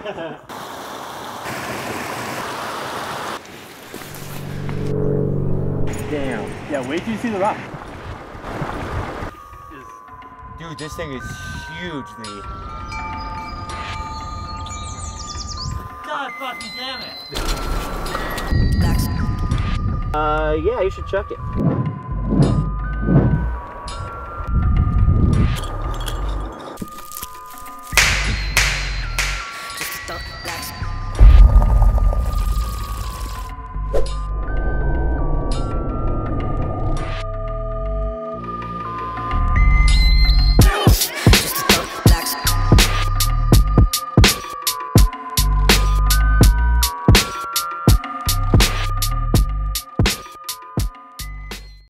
Damn. Yeah, wait till you see the rock. Dude, this thing is huge, Lee. God fucking damn it! Yeah, you should chuck it.